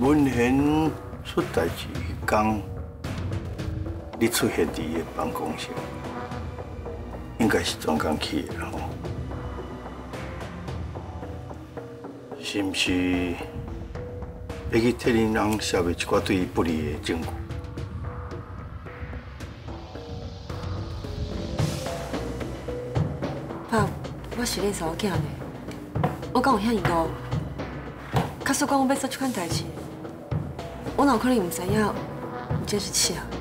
文贤出代志迄天，你出现伫伊办公室，应该是专工去的吼。是毋是要去替恁人消灭一寡对伊不利的证据？ 爸，我是恁查某囝呢，我敢有遐严重？假使讲我要做这款代志，我哪有可能唔知影有这日期啊？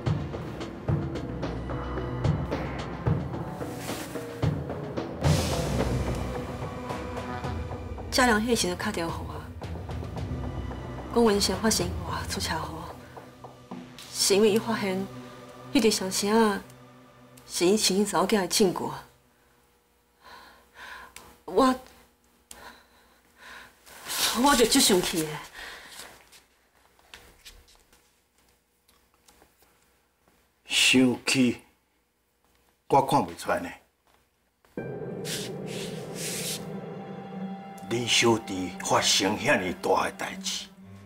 嘉良迄时就打电话给我，讲文贤发生意外出车祸，是因为伊发现迄个小车仔是伊亲查某囝的证据。我就足生气的。 生气，我看不出来呢。恁小弟发生遐尼大的代志，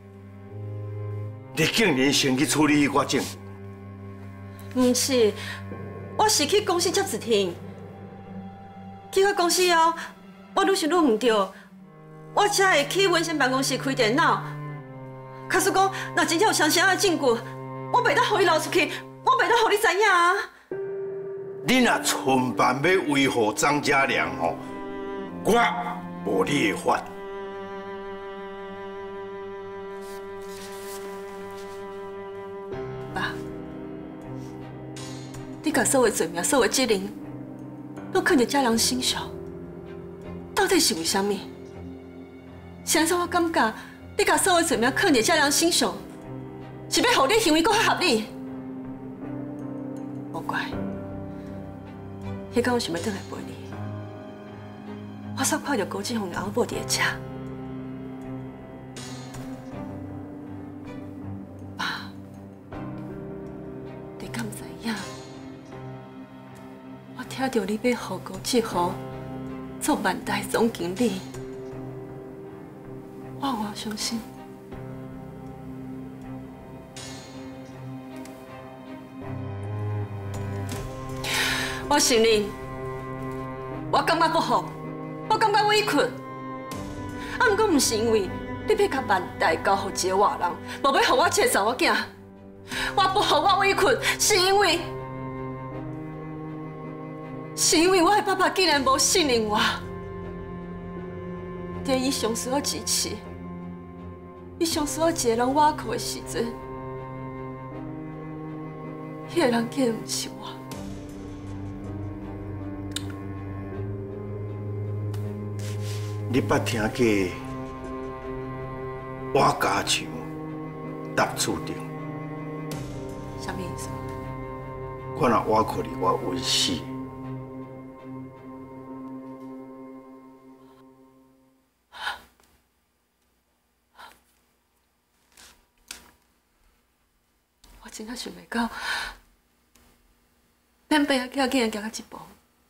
你竟然先去处理我证据？ 唔是，我是去公司接一天，去到公司后，我愈想愈唔对，我才会去文贤办公室开电脑。假使讲，若真正有相像的证据，我袂当互伊流出去，我袂当互你知影啊！ 你若存办要维护张家良吼，我无你的法。 爸，你把所有罪名、所有责任，都放在家人身上，到底是为什么？是安怎？我感觉你把所有罪名放在家人身上，是要互你行为更较合理。无怪，迄天我想要回来陪你，我煞看到高志宏的后母伫个车。爸，你敢知影？我听到你要互高志宏做万代总经理，我有相信。我承认，我感觉不好，我感觉委屈。啊，不过不是因为你要甲万代交予一个外人，无要互我这个查某囝。我不好，我委屈，是因为我的爸爸竟然无信任我，在伊上需要支持，伊上需要一个人倚靠的时阵，迄个人竟然不是我。 你捌听过我家墙搭厝顶？ 什么意思？ 我若倚靠你，我会死。 我真正想袂到，咱爸仔囝竟然行到这步。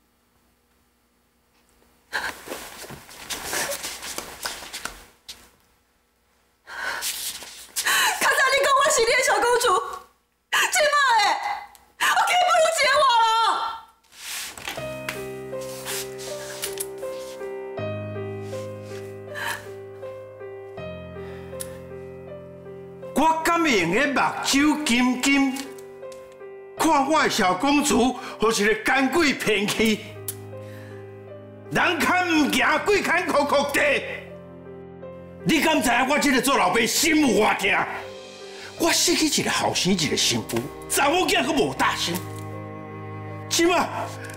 是你的小公主，这妈的，我竟然不如我了。我敢会用个目睭金金，看我的小公主，好一个奸鬼骗去，人看唔行，鬼看哭哭地。你敢知影我这个做老爸心有偌痛？我失去一个后生，一个媳妇，查某囝阁无大心。即马，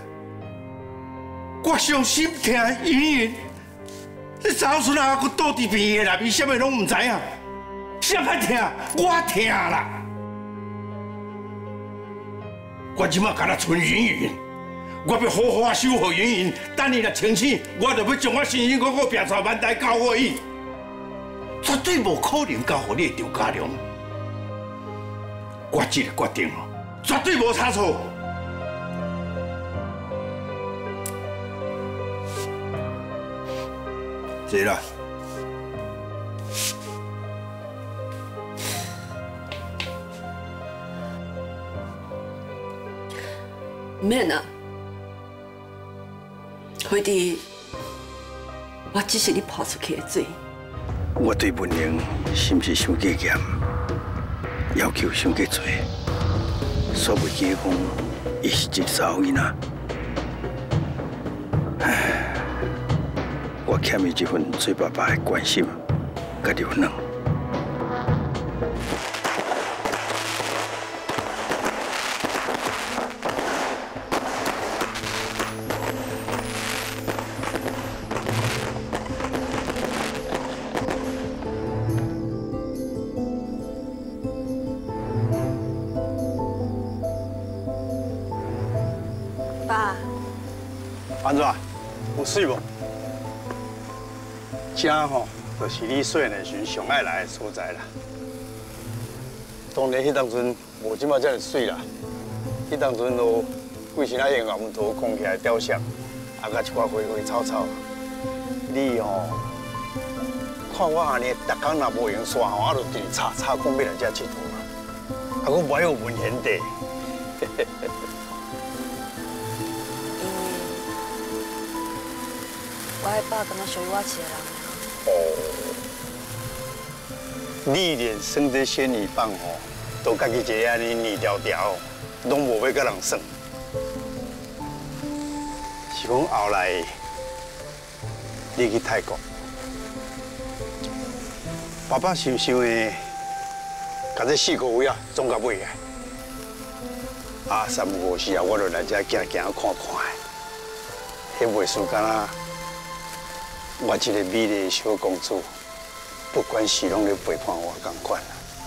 我伤心疼圆圆，这查某孙仔阁倒伫病院内面，啥物拢唔知影，啥歹疼，我疼啦。我即马敢若剩圆圆，我要好好守护圆圆。等伊若清醒，我就要将我辛辛苦苦拼出万代交予伊，绝对无可能交予你的张家良。我这个决定哦，绝对无差错。坐啦。 唔免啊，辉弟，我只是你泼出去的水。 我对文玲是毋是伤过严，要求伤过多，煞袂记讲伊是一个查某囡仔。唉，我欠伊一份做爸爸的关心，甲柔软。 爸， 安怎？有水无？这吼，就是你细汉时上爱来的所在啦。当然，迄当阵无即马遮尔水啦。迄当阵都规身啊用红土扛起来雕像，啊，甲一寡花花草草。你吼，看我安尼，逐工若无用刷吼，啊，就直插讲要来遮佚佗啊。啊，我不有文贤地。 我的爸敢若属于我一个人。 哦，你连生这仙女棒吼，都家己一个安尼泥条条，拢无要甲人算。是讲后来你去泰国，爸爸想想的，甲这4个位啊，总甲买来。啊，3、5时啊，我就来这行行看看的，迄袂输敢若。 我这个美丽的小公主，不管是拢咧陪伴我同款。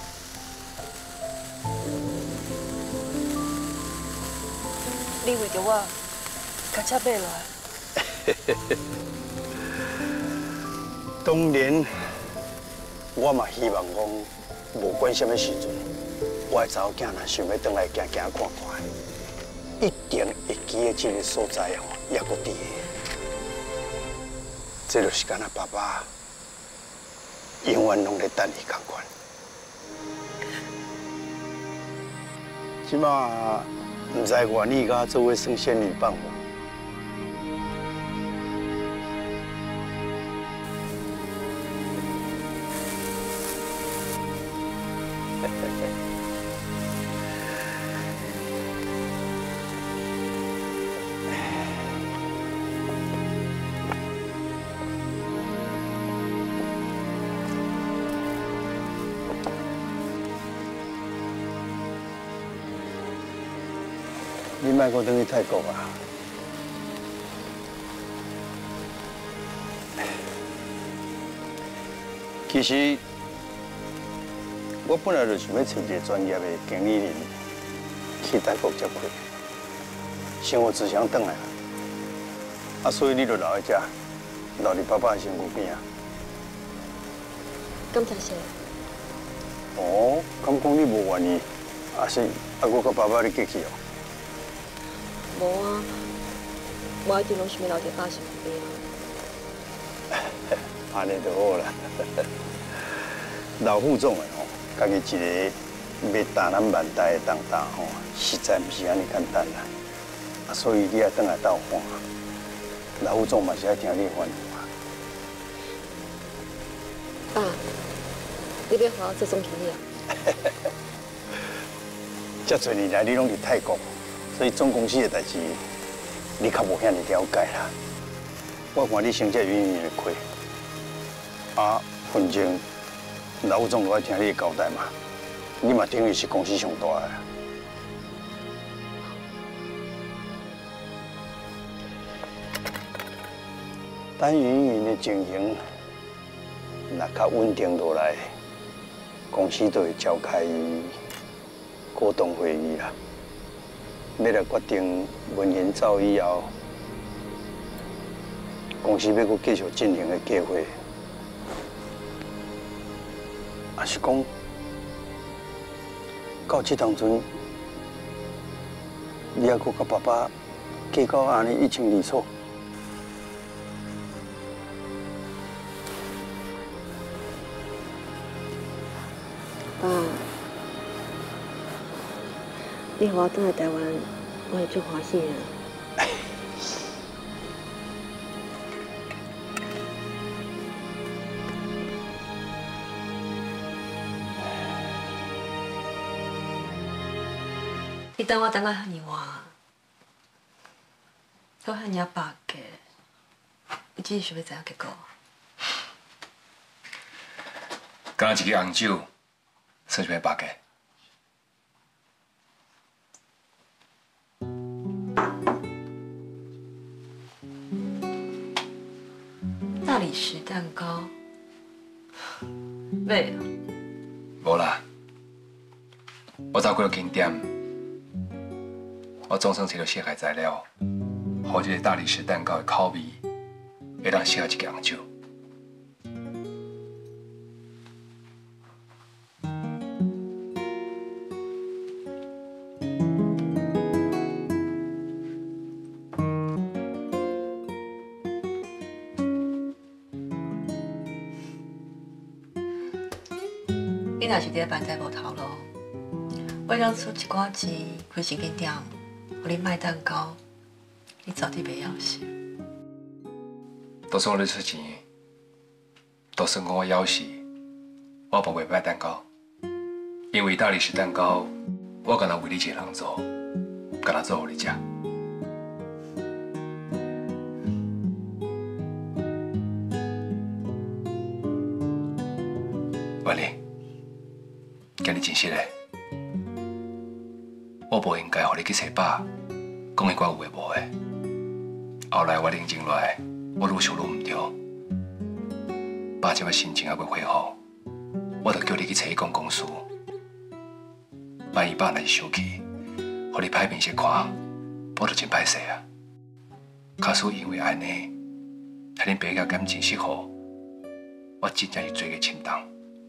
你为着我，甲车买落来。 当然，我嘛希望讲，无管什么时阵，我的查某囝若想要回来行行看看，一定会记得这个所在哦，也搁伫。 这就是敢若爸爸永远拢在等你同款。即马唔知愿意甲做位算仙女棒无？你莫搁转去泰国啊！其实我本来就想要找一个专业的经理人去泰国接客，生活只想转来啊，所以你就留在这，留伫爸爸的身躯边啊。 感谢谢。 哦，敢讲你无愿意，还是我甲爸爸你客气哦？ 无啊，我一直拢想要留伫爸身边啊。 安尼就好啦。老副总的吼，家己一个要担咱万代的重担吼，实在不是安尼简单啦。啊，所以你要转来斗看，老副总嘛是爱听你的吩咐啊。 爸，你要好好做总经理啊？ 这多年来你拢伫泰国。 所以总公司的代志，你较无遐尼了解啦。我看你成绩远远的亏，啊，反正老总都爱听你的交代嘛。你嘛等于是公司上大的。等云云的情形若较稳定落来，公司就会召开股东会议啦。 要来决定文言走以后，公司要搁继续进行的计划，还是讲到这当阵，你还搁甲爸爸计较安尼一清二楚？ 爸，你和我转来台湾， 我会足欢喜的。你等我等到遐尼晚，都遐尼啊白个，你只是想要知影结果。 刚刚一个红酒，算是要白个。 大理石蛋糕，买啊？ 无啦，我走过了景点，我总算找到适合材料，互这个大理石蛋糕的口味，会当适合一个红酒。 你若是伫办在无头路，我让出一寡钱开一间店，互你卖蛋糕，你绝对袂要死。 都算我咧出钱，都算讲我枵死，我无袂卖蛋糕，因为大理石蛋糕，我敢若为你一个人做，敢若做互你食。婉玲。今日真实的，我无应该互你去找爸，讲迄寡有诶无诶。后来我冷静落来，我愈想愈唔对。爸即摆心情还未恢复，我就叫你去找伊讲公事。万一爸若是生气，互你歹面色看，我就真歹势啊。假使因为安尼，害恁爸甲感情失和，我真正是做个轻重。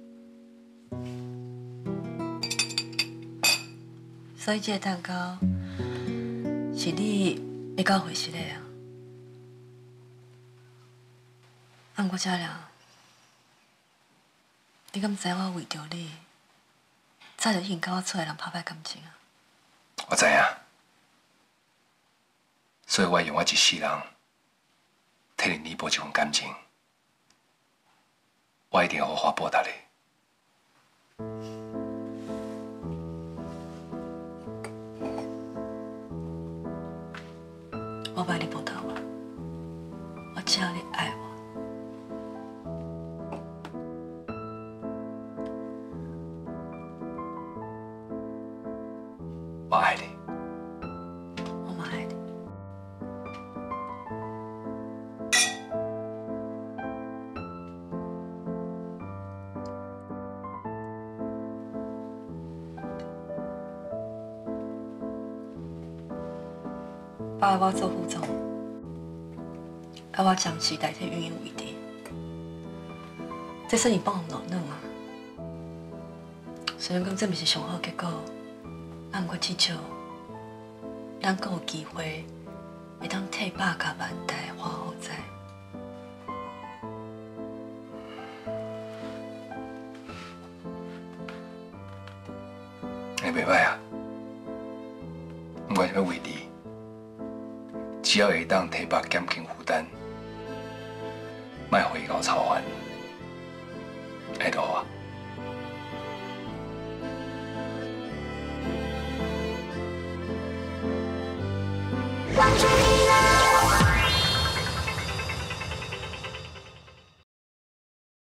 所以这个蛋糕是你要到回室的啊？按过佳良，你敢知我为着你，早就已经甲我厝的人拍歹感情啊？ 我知影，所以我用我一世人替你弥补这份感情，我一定好好报答你。 我不爱你报答我，我只要你爱我。 我爱你， 我嘛爱你。爸，我做副总，我长期代替运营为地，这算是帮我软软啊。虽然讲这不是上好结果，啊，不过至少咱阁有机会会当替爸甲万代花好在。 你袂歹啊，不管是要为你。只要会当替爸减轻负担，莫互伊搞操烦，会多啊。